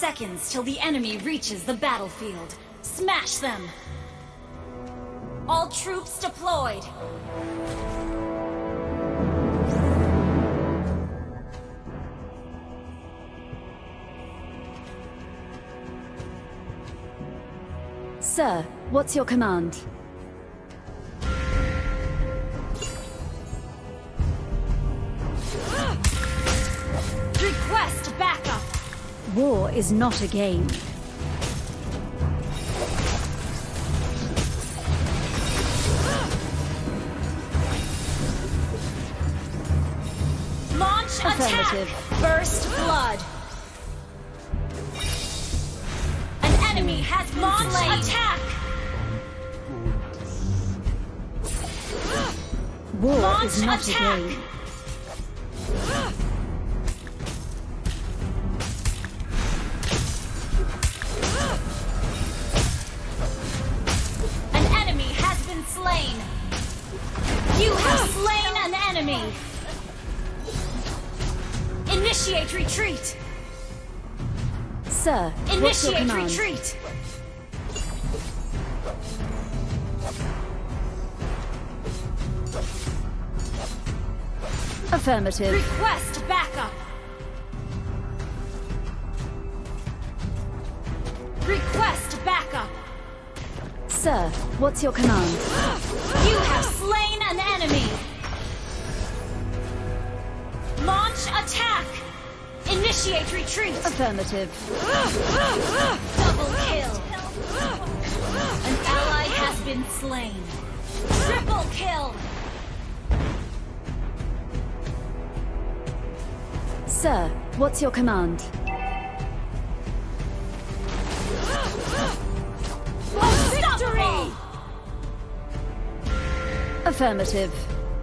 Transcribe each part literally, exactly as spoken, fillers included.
seconds till the enemy reaches the battlefield. Smash them! All troops deployed! Sir, what's your command? Request backup! War is not a game. Launch attack! Burst blood! An enemy has launched attack! War Launch is not attack. a game. An enemy has been slain! You have slain an enemy! Initiate retreat! Sir, what's your Initiate command? retreat! Affirmative. Request backup! Request backup! Sir, what's your command? You have slain an enemy! Launch attack! Initiate retreat! Affirmative. Double kill! An ally has been slain! Triple kill! Sir, what's your command? Victory! Affirmative.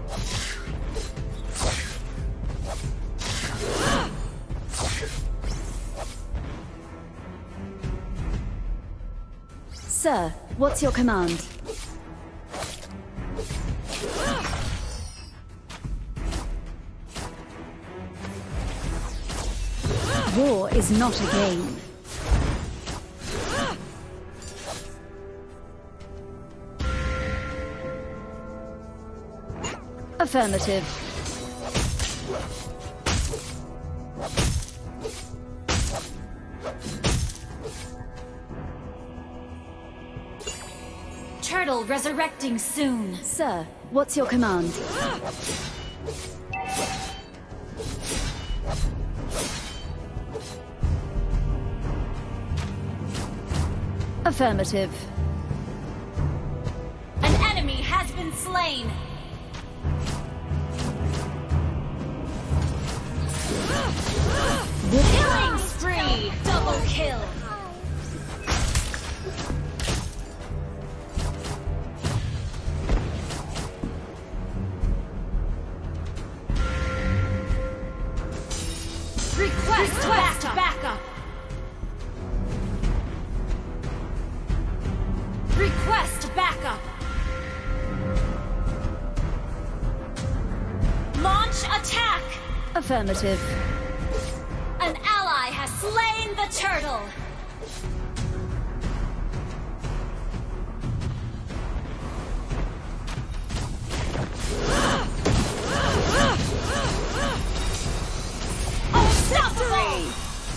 Sir, what's your command? War is not a game. Affirmative. Turtle resurrecting soon. Sir, what's your command? Affirmative. An enemy has been slain. Killing spree! Double kill! Request, Request backup. backup! Request backup! Launch attack! Affirmative. An ally has slain the turtle! Unstoppable!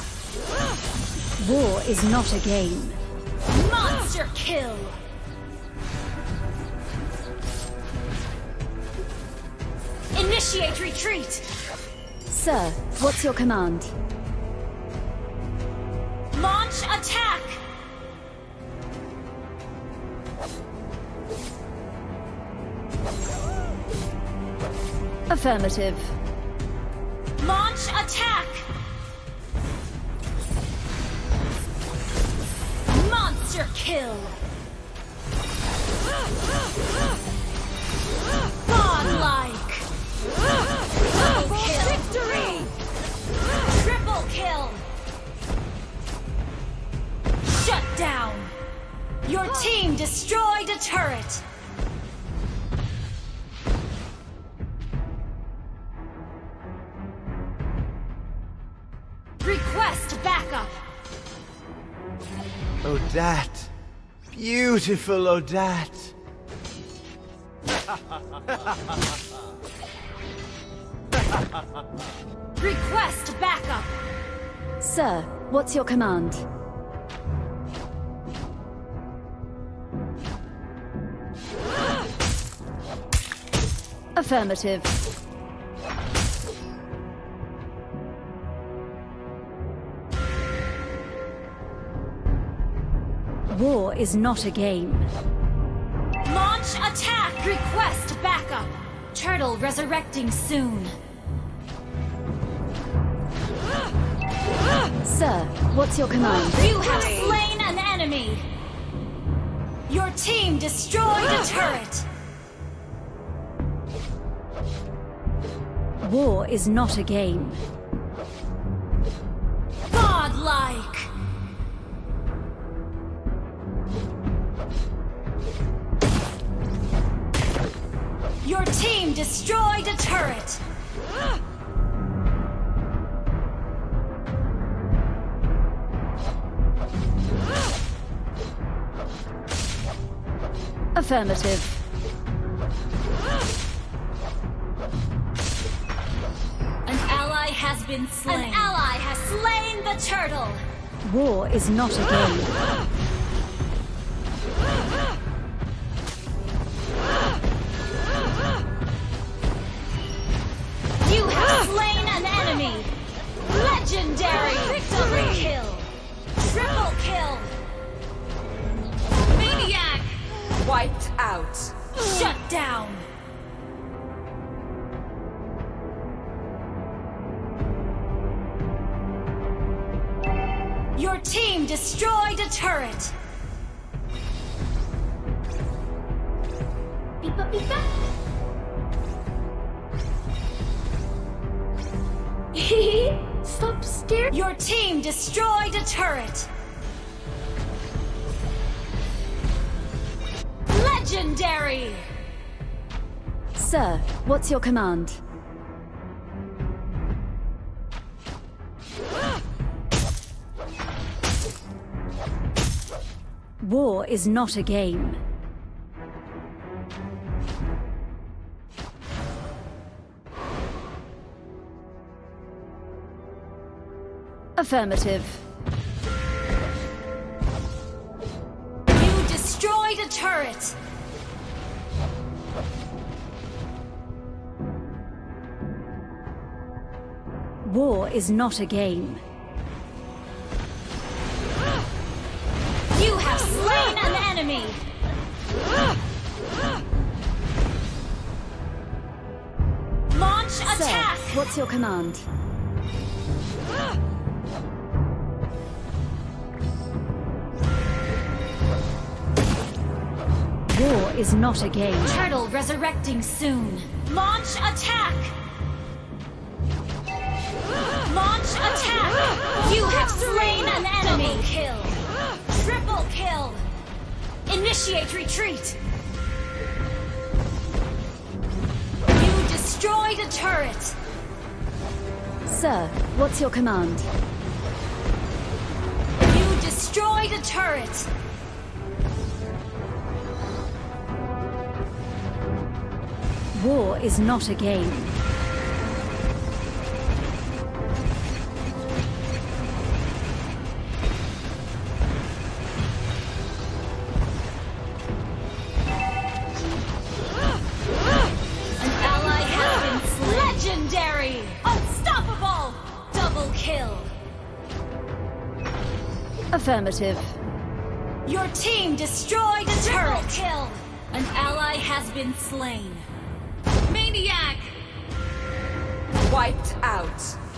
War is not a game. Monster kill! Initiate retreat! Sir, what's your command? Launch attack! Affirmative. Launch attack! Monster kill! Godlike! Double kill! Victory! Triple kill! Shut down! Your team destroyed a turret! Request backup! Odette. Beautiful Odette. Request backup! Sir, what's your command? Affirmative. War is not a game. Launch attack! Request backup! Turtle resurrecting soon. Sir, what's your command? You have slain an enemy! Your team destroyed a turret! War is not a game. Godlike! Your team destroyed a turret! Affirmative. An ally has been slain. An ally has slain the turtle! War is not a game. You have slain an enemy! Legendary! Victory kill! Triple kill! Maniac! Wiped out. Shut down! Your team destroyed a turret! Beepa beepa! Stop staring! Your team destroyed a turret! Legendary! Sir, what's your command? War is not a game. Affirmative. You destroyed a turret! War is not a game. You have slain an enemy! Launch attack! Sir, what's your command? War is not a game. Turtle resurrecting soon. Launch attack! Launch attack! You have slain an enemy! Double kill! Triple kill! Initiate retreat! You destroyed a turret! Sir, what's your command? You destroyed a turret! War is not a game. An ally has been slain. Legendary! Unstoppable! Double kill! Affirmative. Your team destroyed a turret! Kill! An ally has been slain. Maniac! Wiped out.